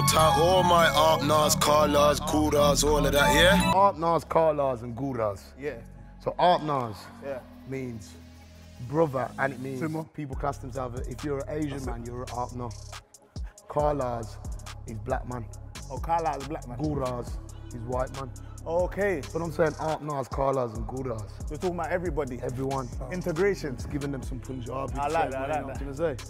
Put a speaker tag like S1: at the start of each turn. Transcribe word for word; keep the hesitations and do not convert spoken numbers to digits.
S1: Shout out all my Apnas, Karlas, Gourahs, all of that, yeah?
S2: Apnas, Karlas and Gourahs.
S3: Yeah.
S2: So Apnas
S3: Yeah.
S2: means brother, and it means
S3: Simple.
S2: people class themselves, if you're an Asian man, you're an Apna. Karlas is black man.
S3: Oh, Karlas is black man.
S2: Gourahs is white man.
S3: Okay.
S2: But I'm saying Apnas, Karlas and Gourahs.
S3: We're talking about everybody.
S2: Everyone.
S3: Integration.
S2: It's giving them some Punjabi.
S3: I like that, I like that.
S2: You know what I'm saying?